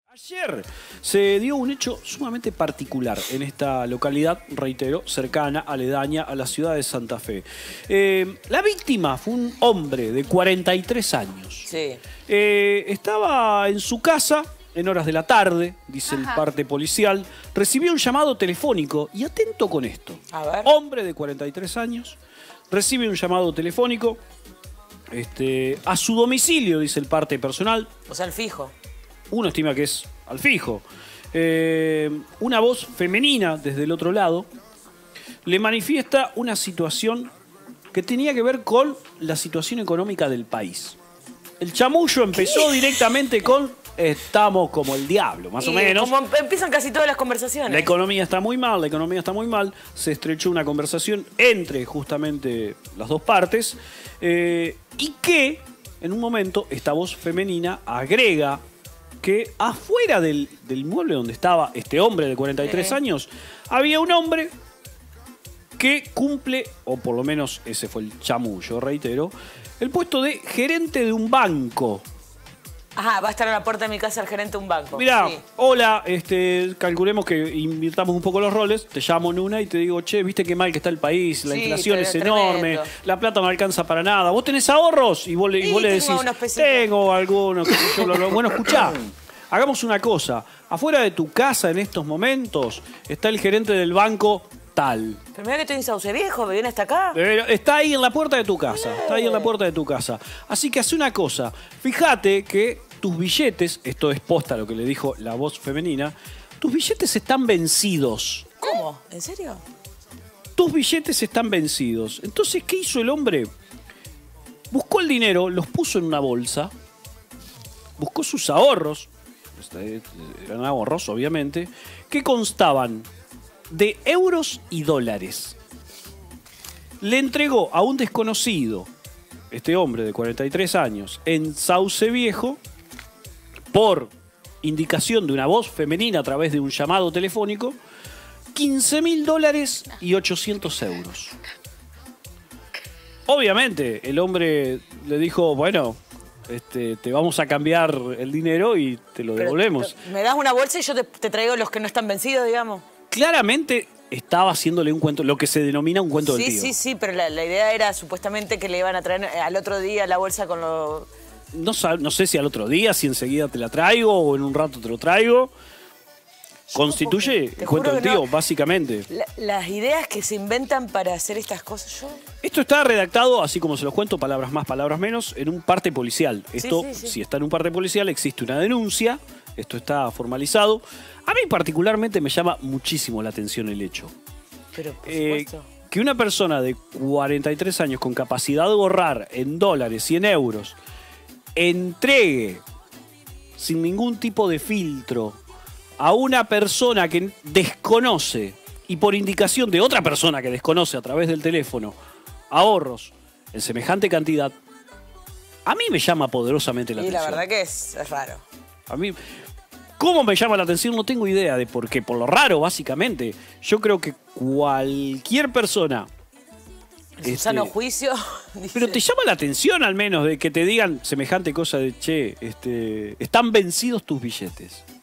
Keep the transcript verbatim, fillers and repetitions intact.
Ayer se dio un hecho sumamente particular en esta localidad, reitero, cercana, aledaña a la ciudad de Santa Fe. Eh, la víctima fue un hombre de cuarenta y tres años. Sí. Eh, estaba en su casa en horas de la tarde, dice Ajá. el parte policial, recibió un llamado telefónico y atento con esto. A ver. Hombre de cuarenta y tres años recibe un llamado telefónico este, a su domicilio, dice el parte personal. O sea, el fijo. Uno estima que es al fijo. Eh, una voz femenina desde el otro lado le manifiesta una situación que tenía que ver con la situación económica del país. El chamullo empezó ¿Qué? directamente con estamos como el diablo, más y o menos. Como empiezan casi todas las conversaciones. La economía está muy mal, la economía está muy mal. Se estrechó una conversación entre justamente las dos partes eh, y que en un momento esta voz femenina agrega que afuera del, del mueble donde estaba este hombre de cuarenta y tres años, había un hombre que cumple, o por lo menos ese fue el chamullo, reitero, el puesto de gerente de un banco. Ajá, va a estar a la puerta de mi casa el gerente de un banco. Mirá, sí. hola, este, calculemos que invirtamos un poco los roles, te llamo en una y te digo, che, viste qué mal que está el país, la sí, inflación es enorme, tremendo. La plata no alcanza para nada. ¿Vos tenés ahorros? Y vos, le, y vos le decís, tengo algunos, que yo, lo, lo, bueno, escuchá, hagamos una cosa, afuera de tu casa en estos momentos está el gerente del banco tal. Pero mira que estoy en Sauce Viejo, ¿me viene hasta acá? Pero está ahí en la puerta de tu casa, está ahí en la puerta de tu casa. Así que hace una cosa, fíjate que tus billetes, esto es posta lo que le dijo la voz femenina, tus billetes están vencidos. ¿Cómo? ¿En serio? Tus billetes están vencidos. Entonces, ¿qué hizo el hombre? Buscó el dinero, los puso en una bolsa, buscó sus ahorros, eran ahorros obviamente, que constaban de euros y dólares. Le entregó a un desconocido, este hombre de cuarenta y tres años, en Sauce Viejo, por indicación de una voz femenina a través de un llamado telefónico, quince mil dólares y ochocientos euros. Obviamente, el hombre le dijo, bueno, este, te vamos a cambiar el dinero y te lo devolvemos. Pero, ¿me das una bolsa y yo te, te traigo los que no están vencidos, digamos? Claramente estaba haciéndole un cuento, lo que se denomina un cuento sí, del tío. Sí, sí, sí, pero la, la idea era supuestamente que le iban a traer al otro día la bolsa con los... No, no sé si al otro día, si enseguida te la traigo o en un rato te lo traigo. Constituye el cuento del tío, no. básicamente. La, las ideas que se inventan para hacer estas cosas, yo... Esto está redactado, así como se los cuento, palabras más, palabras menos, en un parte policial. Esto, sí, sí, sí. si está en un parte policial, existe una denuncia, esto está formalizado. A mí particularmente me llama muchísimo la atención el hecho. Pero, por eh, supuesto. Que una persona de cuarenta y tres años con capacidad de ahorrar en dólares y en euros entregue sin ningún tipo de filtro a una persona que desconoce y por indicación de otra persona que desconoce a través del teléfono ahorros en semejante cantidad, a mí me llama poderosamente la y atención. Y la verdad que es, es raro. A mí, ¿cómo me llama la atención? No tengo idea de por qué. Por lo raro, básicamente. Yo creo que cualquier persona... En su este, sano juicio. Pero te llama la atención al menos de que te digan semejante cosa de, che, este, están vencidos tus billetes.